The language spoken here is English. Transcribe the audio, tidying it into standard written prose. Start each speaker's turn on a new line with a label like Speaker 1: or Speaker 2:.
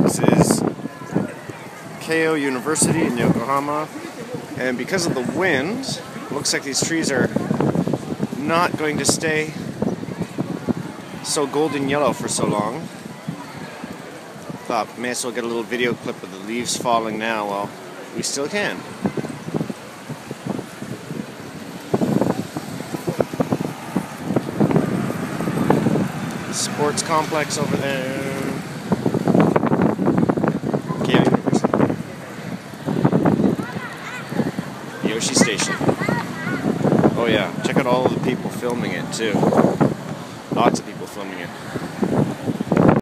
Speaker 1: This is Keio University in Yokohama, and because of the wind, it looks like these trees are not going to stay so golden yellow for so long. Thought may as well get a little video clip of the leaves falling now while we still can. Sports complex over there. Keio University. Hiyoshi Station. Oh yeah, check out all of the people filming it too. Lots of people filming it.